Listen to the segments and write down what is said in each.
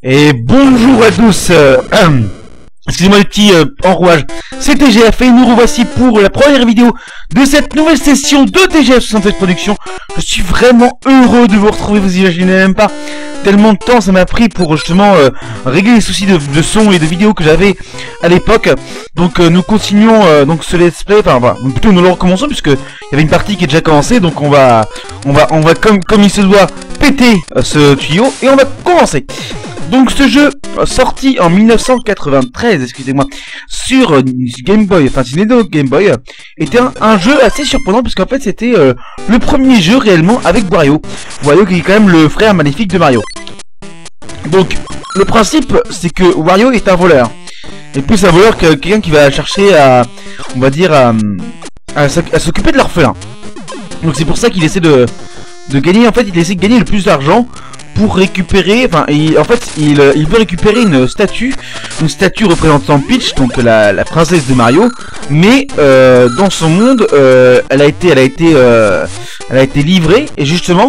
Et bonjour à tous, excusez-moi les petits enrouages, c'est TGF et nous revoici pour la première vidéo de cette nouvelle session de TGF 67 Productions. Je suis vraiment heureux de vous retrouver, vous imaginez même pas tellement de temps ça m'a pris pour justement régler les soucis de son et de vidéo que j'avais à l'époque. Donc nous continuons donc ce let's play, enfin voilà, plutôt nous le recommençons puisque il y avait une partie qui est déjà commencée, donc on va comme il se doit péter ce tuyau et on va commencer. Donc ce jeu, sorti en 1993, excusez-moi, sur Game Boy, enfin c'est Nintendo Game Boy, était un jeu assez surprenant puisqu'en fait c'était le premier jeu réellement avec Wario. Wario qui est quand même le frère maléfique de Mario. Donc le principe c'est que Wario est un voleur. Et plus un voleur que quelqu'un qui va chercher à, on va dire, à s'occuper de l'orphelin. Donc c'est pour ça qu'il essaie de gagner, en fait il essaie de gagner le plus d'argent pour récupérer, enfin en fait il veut récupérer une statue représentant Peach, donc la princesse de Mario, mais dans son monde elle a été livrée et justement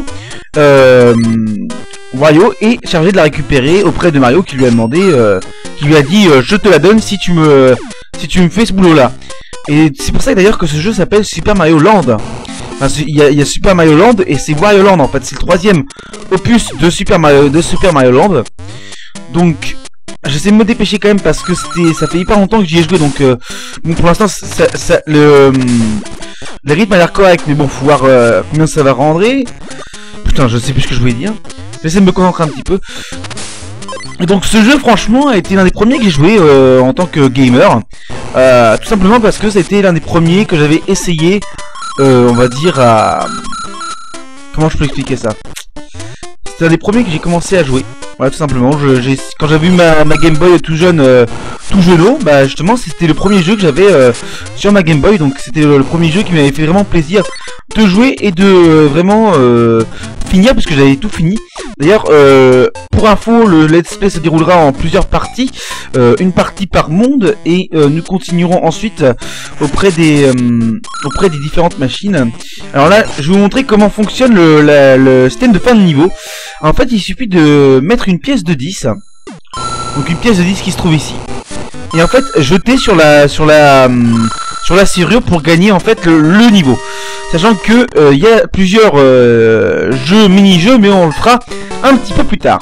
Wario est chargé de la récupérer auprès de Mario qui lui a demandé, qui lui a dit je te la donne si tu me fais ce boulot là. Et c'est pour ça d'ailleurs que ce jeu s'appelle Super Mario Land. Enfin, il y a Super Mario Land et c'est Wario Land en fait, c'est le troisième opus de Super Mario Land. Donc j'essaie de me dépêcher quand même parce que ça fait hyper longtemps que j'y ai joué, donc bon, pour l'instant le rythme a l'air correct, mais bon faut voir combien ça va rendre. Putain, je sais plus ce que je voulais dire. J'essaie de me concentrer un petit peu. Et donc ce jeu franchement a été l'un des premiers que j'ai joué en tant que gamer, tout simplement parce que c'était l'un des premiers que j'avais essayé. On va dire à... Comment je peux expliquer ça? C'était un des premiers que j'ai commencé à jouer. Voilà, tout simplement. Quand j'avais eu ma Game Boy tout jeune, tout jeuneau, bah justement c'était le premier jeu que j'avais sur ma Game Boy. Donc c'était le premier jeu qui m'avait fait vraiment plaisir de jouer et de vraiment finir, parce que j'avais tout fini. D'ailleurs, pour info, le let's play se déroulera en plusieurs parties, une partie par monde, et nous continuerons ensuite auprès des différentes machines. Alors là, je vais vous montrer comment fonctionne le système de fin de niveau. En fait, il suffit de mettre une pièce de 10, donc une pièce de 10 qui se trouve ici, et en fait jeter sur la serrure pour gagner en fait le niveau. Sachant que il y a plusieurs mini-jeux, mais on le fera un petit peu plus tard.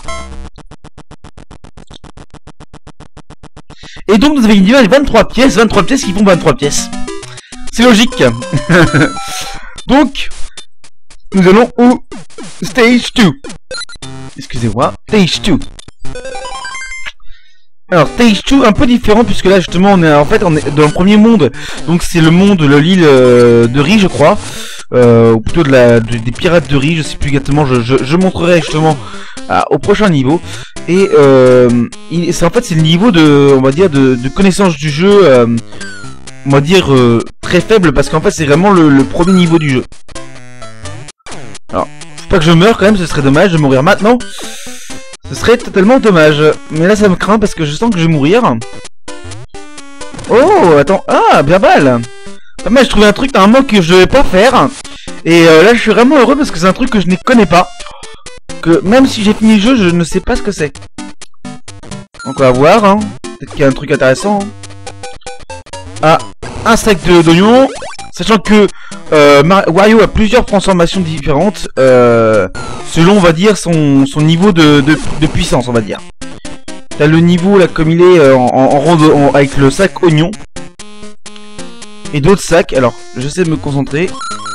Et donc nous avons une 23 pièces qui font 23 pièces. C'est logique. Donc nous allons au Stage 2. Excusez-moi, Stage 2. Alors Stage 2 un peu différent puisque là justement on est dans le premier monde, donc c'est le monde de l'île de Ri, je crois, ou plutôt des pirates de Ri, je sais plus exactement, je montrerai justement au prochain niveau. Et c'est en fait c'est le niveau de, on va dire, de connaissance du jeu, on va dire très faible, parce qu'en fait c'est vraiment le premier niveau du jeu. Alors faut pas que je meure quand même, ce serait dommage de mourir maintenant. Ce serait totalement dommage. Mais là ça me craint parce que je sens que je vais mourir. Oh, attends. Ah, bien mal. Pas mal, je trouvais un truc normalement que je devais pas faire. Et là je suis vraiment heureux parce que c'est un truc que je ne connais pas. Que même si j'ai fini le jeu, je ne sais pas ce que c'est. Donc on va voir, hein. Peut-être qu'il y a un truc intéressant. Ah, un steak d'oignon. Sachant que Wario a plusieurs transformations différentes selon, on va dire, son niveau de puissance, on va dire. T'as le niveau là comme il est avec le sac oignon et d'autres sacs. Alors j'essaie de me concentrer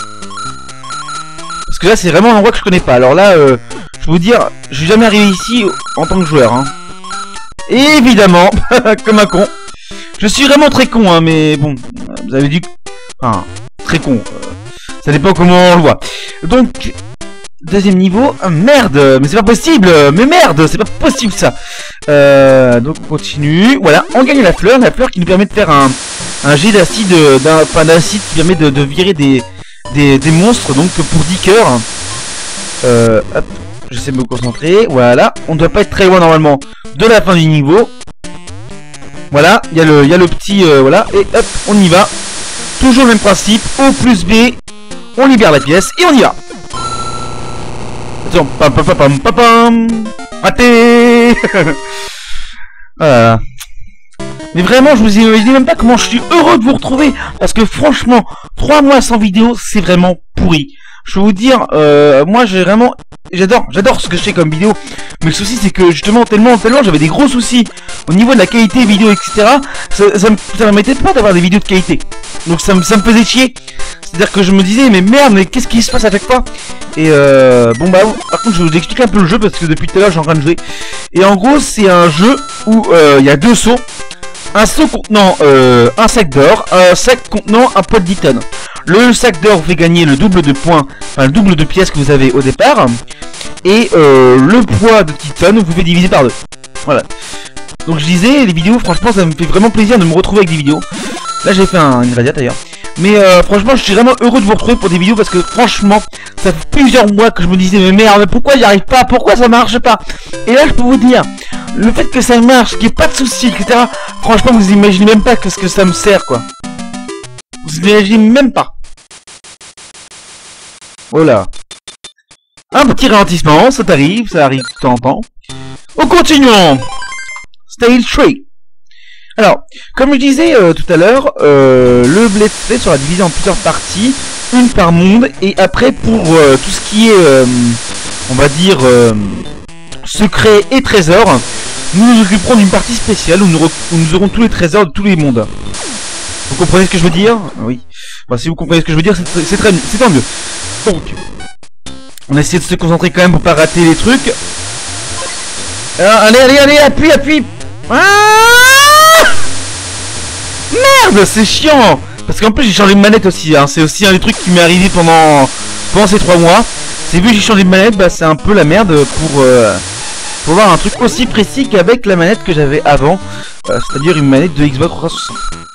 parce que là c'est vraiment un endroit que je connais pas. Alors là je vais vous dire, je suis jamais arrivé ici en tant que joueur, hein. Et évidemment comme un con. Je suis vraiment très con, hein, mais bon, vous avez dit, enfin, très con, ça dépend comment on le voit. Donc deuxième niveau, merde, mais c'est pas possible, mais merde, c'est pas possible ça. Donc on continue, voilà, on gagne la fleur qui nous permet de faire un jet d'acide, d'acide qui permet de virer des monstres, donc pour 10 cœurs. Hop, j'essaie de me concentrer, voilà, on ne doit pas être très loin normalement de la fin du niveau. Voilà, il y a le petit, voilà, et hop, on y va. Toujours le même principe, O plus B, on libère la pièce et on y va. Attention, pam pam pam pam pam. Raté. Voilà. Mais vraiment, je vous imagine même pas comment je suis heureux de vous retrouver. Parce que franchement, 3 mois sans vidéo, c'est vraiment pourri. Je vais vous dire, moi j'ai vraiment... J'adore ce que je fais comme vidéo. Mais le souci c'est que justement, tellement j'avais des gros soucis au niveau de la qualité vidéo, etc. Ça me permettait pas d'avoir des vidéos de qualité. Donc ça me faisait chier. C'est-à-dire que je me disais, mais merde, mais qu'est-ce qui se passe à chaque fois? Et bon bah, par contre je vais vous expliquer un peu le jeu parce que depuis tout à l'heure je suis en train de jouer. Et en gros c'est un jeu où il y a 2 sauts. Un saut contenant un sac d'or, un sac contenant un poids de 10 tonnes. Le sac d'or vous fait gagner le double de points, enfin le double de pièces que vous avez au départ. Et le poids de 10 tonnes vous fait diviser par 2. Voilà. Donc je disais, les vidéos, franchement ça me fait vraiment plaisir de me retrouver avec des vidéos. Là j'ai fait une radiate d'ailleurs. Mais franchement je suis vraiment heureux de vous retrouver pour des vidéos parce que franchement ça fait plusieurs mois que je me disais mais merde pourquoi j'y arrive pas, pourquoi ça marche pas. Et là je peux vous dire, le fait que ça marche, qu'il n'y ait pas de soucis, etc. Franchement vous imaginez même pas que ce que ça me sert quoi. Vous imaginez même pas. Voilà. Un petit ralentissement, ça arrive de temps en temps. On continue. Stage 3. Alors, comme je disais tout à l'heure, le Let's Play sera divisé en plusieurs parties, une par monde, et après pour tout ce qui est, on va dire, secret et trésors, nous nous occuperons d'une partie spéciale où nous aurons tous les trésors de tous les mondes. Vous comprenez ce que je veux dire? Oui. Bon, si vous comprenez ce que je veux dire, c'est tant mieux. Donc, on a essayé de se concentrer quand même pour pas rater les trucs. Alors, allez, appuie. Ah, merde, c'est chiant. Parce qu'en plus j'ai changé de manette aussi, hein. C'est aussi un des trucs qui m'est arrivé pendant ces 3 mois. C'est vu que j'ai changé de manette, bah c'est un peu la merde pour voir un truc aussi précis qu'avec la manette que j'avais avant. C'est-à-dire une manette de Xbox 360.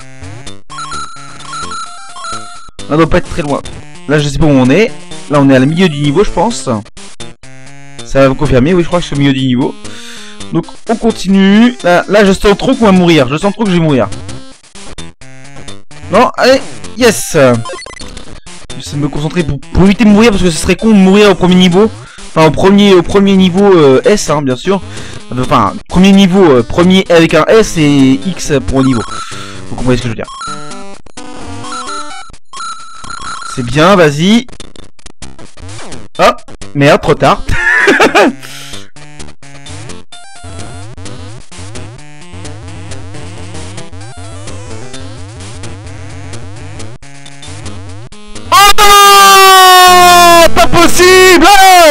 On doit pas être très loin. Là je sais pas où on est. Là on est à la milieu du niveau je pense. Ça va vous confirmer, oui je crois que je suis au milieu du niveau. Donc on continue. Là je sens trop qu'on va mourir. Je sens trop que je vais mourir. Non, allez, yes. J'essaie de me concentrer pour éviter de mourir parce que ce serait con de mourir au premier niveau. Enfin au premier niveau S hein, bien sûr. Enfin premier niveau, premier avec un S et X pour un niveau. Vous comprenez ce que je veux dire. C'est bien, vas-y. Oh, merde, trop tard. Pas possible.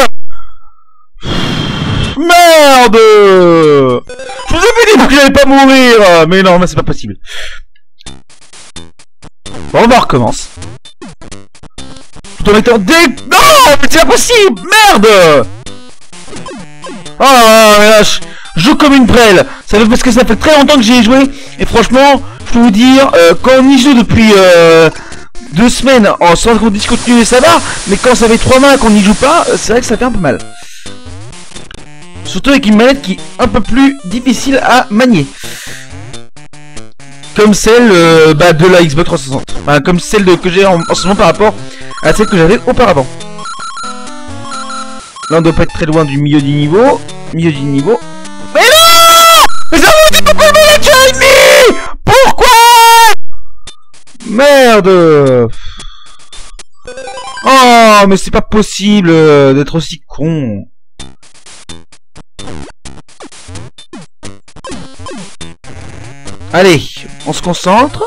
Merde. Je vous avais dit que j'allais pas mourir. Mais non, mais c'est pas possible. Bon, on recommence. Tout en étant dé... Non, mais c'est pas possible. Merde. Oh là, je joue comme une prêle. Ça fait parce que ça fait très longtemps que j'y ai joué. Et franchement, je peux vous dire, quand on y joue depuis 2 semaines sans qu'on discontinue ça va, mais quand ça fait 3 mois qu'on n'y joue pas, c'est vrai que ça fait un peu mal. Surtout avec une manette qui est un peu plus difficile à manier. Comme celle de la Xbox 360. Enfin, comme celle que j'ai en ce moment par rapport à celle que j'avais auparavant. Là on doit pas être très loin du milieu du niveau. Mais non. Mais ça vous dit pourquoi on l'a déjà mis. Pourquoi? Merde. Oh, mais c'est pas possible d'être aussi con. Allez, on se concentre.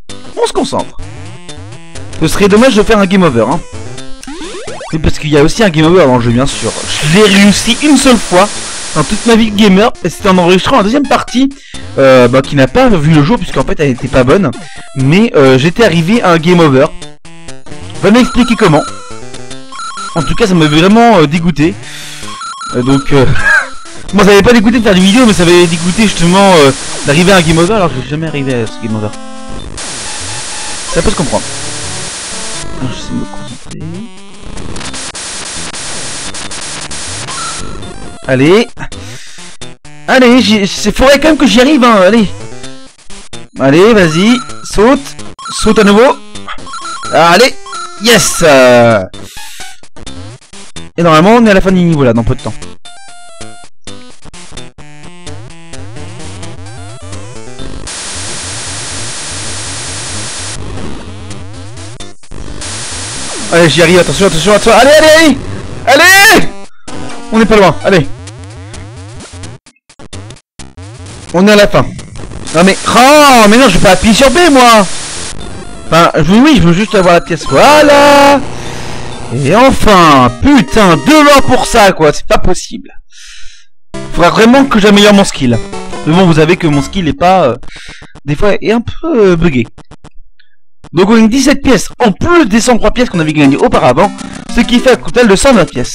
Ce serait dommage de faire un game over, hein. C'est parce qu'il y a aussi un game over dans le jeu, bien sûr. Je l'ai réussi une seule fois dans toute ma vie de gamer, et c'était en enregistrant la deuxième partie qui n'a pas vu le jour puisqu'en fait elle était pas bonne, mais j'étais arrivé à un game over. Va m'expliquer comment. En tout cas ça m'avait vraiment dégoûté. Donc moi ça m'avait pas dégoûté de faire des vidéos, mais ça m'avait dégoûté justement d'arriver à un game over alors que j'ai jamais arrivé à ce game over. Ça peut se comprendre. Alors, j'essaie de me concentrer. Allez, il faudrait quand même que j'y arrive, hein, allez, vas-y, saute à nouveau, allez, yes. Et normalement on est à la fin du niveau là, dans peu de temps. Allez, j'y arrive, attention, attention, attention. Allez, allez, allez. Allez. On n'est pas loin, allez. On est à la fin. Non mais... Oh, mais non, je vais pas appuyer sur B, moi. Enfin, oui, je veux juste avoir la pièce. Voilà. Et enfin, putain, 2 morts pour ça, quoi. C'est pas possible. Faudra vraiment que j'améliore mon skill. Mais bon, vous savez que mon skill est pas... des fois, est un peu bugué. Donc on a 17 pièces, en plus des 103 pièces qu'on avait gagnées auparavant. Ce qui fait un total de 120 pièces.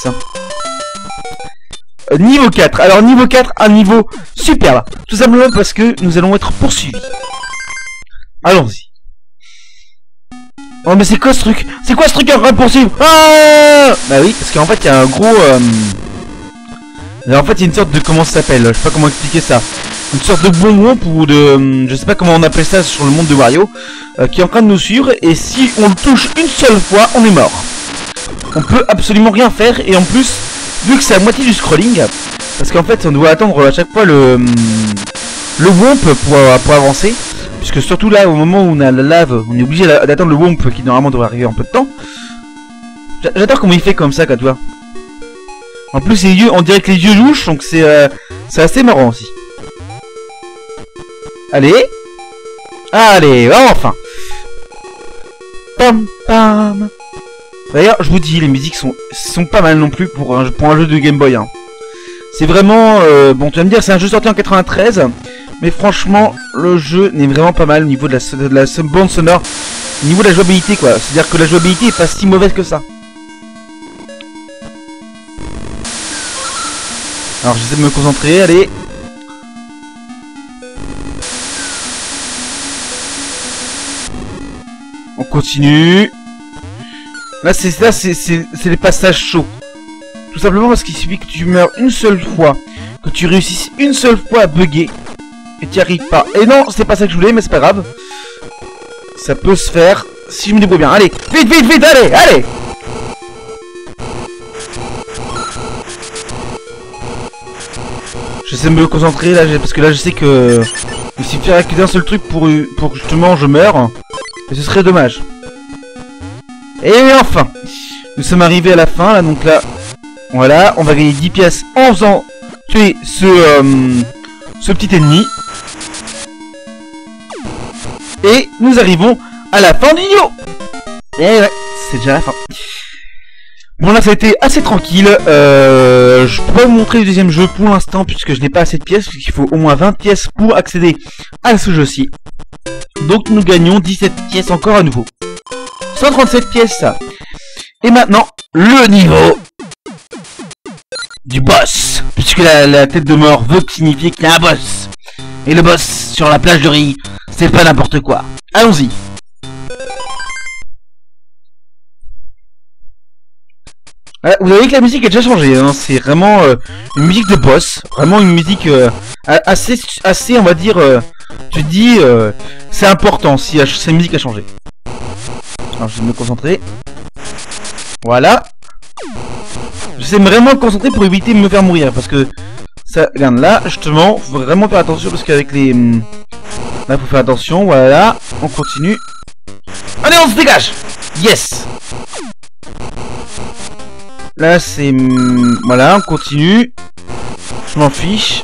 Niveau 4. Alors niveau 4, un niveau superbe. Tout simplement parce que nous allons être poursuivis. Allons-y. Oh mais c'est quoi ce truc? C'est quoi ce truc à poursuivre? Ah bah oui, parce qu'en fait il y a un gros... Alors, en fait il y a une sorte de... Comment ça s'appelle? Je sais pas comment expliquer ça. Une sorte de bonbon ou de... je sais pas comment on appelle ça sur le monde de Wario. Qui est en train de nous suivre. Et si on le touche une seule fois, on est mort. On peut absolument rien faire. Et en plus, vu que c'est à moitié du scrolling, parce qu'en fait on doit attendre à chaque fois le womp pour avancer. Puisque surtout là, au moment où on a la lave, on est obligé d'attendre le womp qui normalement devrait arriver en peu de temps. J'adore comment il fait comme ça, quoi, tu vois. En plus, les yeux, on dirait que les yeux louches, donc c'est assez marrant aussi. Allez. Allez, enfin. Pam pam. D'ailleurs, je vous dis, les musiques sont pas mal non plus pour un jeu de Game Boy. Hein. C'est vraiment... bon, tu vas me dire, c'est un jeu sorti en 93. Mais franchement, le jeu n'est vraiment pas mal au niveau de la bande sonore. Au niveau de la jouabilité, quoi. C'est-à-dire que la jouabilité est pas si mauvaise que ça. Alors, j'essaie de me concentrer, allez. On continue. Là, c'est les passages chauds. Tout simplement parce qu'il suffit que tu meurs une seule fois. Que tu réussisses une seule fois à bugger. Et tu n'y arrives pas. Et non, c'est pas ça que je voulais, mais c'est pas grave. Ça peut se faire si je me débrouille bien. Allez, vite, vite, vite, allez, allez. J'essaie de me concentrer là, parce que là je sais que il suffirait que d'un seul truc pour que justement je meure. Et ce serait dommage. Et enfin, nous sommes arrivés à la fin là, donc là, voilà, on va gagner 10 pièces en faisant tuer ce petit ennemi. Et nous arrivons à la fin du niveau. Et ouais, c'est déjà la fin. Bon là ça a été assez tranquille. Je peux pas vous montrer le deuxième jeu pour l'instant puisque je n'ai pas assez de pièces, puisqu'il faut au moins 20 pièces pour accéder à ce jeu-ci. Donc nous gagnons 17 pièces encore à nouveau. 137 pièces. Et maintenant, le niveau du boss. Puisque la tête de mort veut signifier qu'il y a un boss. Et le boss sur la plage de riz, c'est pas n'importe quoi. Allons-y. Vous voyez que la musique a déjà changé, hein. C'est vraiment une musique de boss, vraiment une musique assez, on va dire, tu te dis, c'est important si cette musique a changé. Alors je vais me concentrer. Voilà. J'essaie vraiment de me concentrer pour éviter de me faire mourir, parce que ça, regarde là, justement, faut vraiment faire attention parce qu'avec les, là faut faire attention, voilà, on continue. Allez, on se dégage. Yes. Là c'est... Voilà, on continue. Je m'en fiche.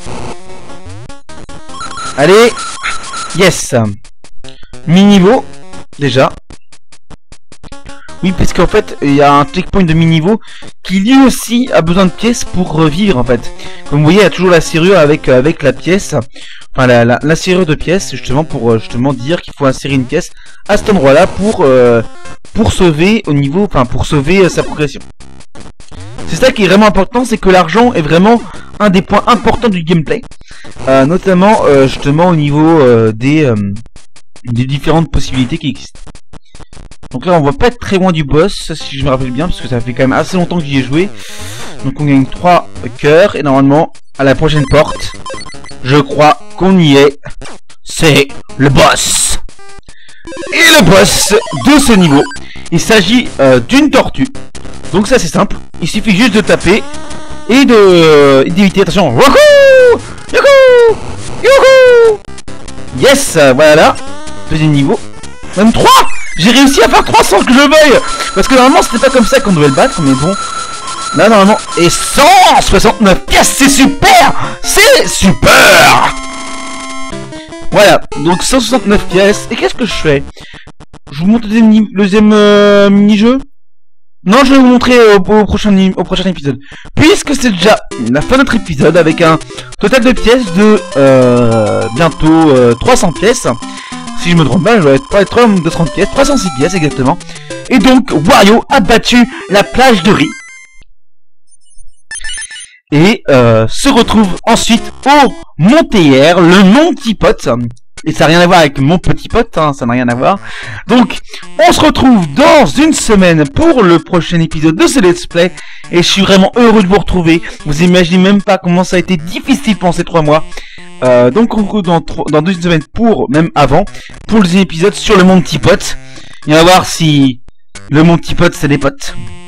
Allez. Yes. Mi-niveau. Déjà. Oui, puisqu'en fait, il y a un checkpoint de mi-niveau qui lui aussi a besoin de pièces pour revivre en fait. Comme vous voyez, il y a toujours la serrure avec la pièce. Enfin, la serrure de pièces, justement, pour justement dire qu'il faut insérer une pièce à cet endroit-là pour sauver au niveau... Enfin, pour sauver sa progression. C'est ça qui est vraiment important, c'est que l'argent est vraiment un des points importants du gameplay. Notamment, justement, au niveau des différentes possibilités qui existent. Donc là, on va pas être très loin du boss, si je me rappelle bien, parce que ça fait quand même assez longtemps que j'y ai joué. Donc on gagne 3 cœurs, et normalement, à la prochaine porte, je crois qu'on y est. C'est le boss. Et le boss de ce niveau, il s'agit d'une tortue. Donc ça c'est simple, il suffit juste de taper et d'éviter, attention, wouhou, youhou, youhou. Yes, voilà, deuxième niveau, même 3. J'ai réussi à faire 3 sans que je veuille. Parce que normalement c'était pas comme ça qu'on devait le battre, mais bon. Là normalement. Et 169 pièces, c'est super. C'est super. Voilà, donc 169 pièces. Et qu'est-ce que je fais? Je vous montre le deuxième mini-jeu. Non, je vais vous montrer au prochain épisode. Puisque c'est déjà la fin de notre épisode avec un total de pièces de bientôt 300 pièces. Si je me trompe pas, je dois être pas être de 30 pièces, 306 pièces exactement. Et donc Wario a battu la plage de riz. Et se retrouve ensuite au Montéière, le mon petit pote. Et ça n'a rien à voir avec mon petit pote, hein, ça n'a rien à voir. Donc, on se retrouve dans une semaine pour le prochain épisode de ce Let's Play. Et je suis vraiment heureux de vous retrouver. Vous imaginez même pas comment ça a été difficile pendant ces 3 mois. Donc, on se retrouve dans 2 semaines pour, même avant, pour les épisodes sur le mon petit pote. Et on va voir si le mon petit pote c'est des potes.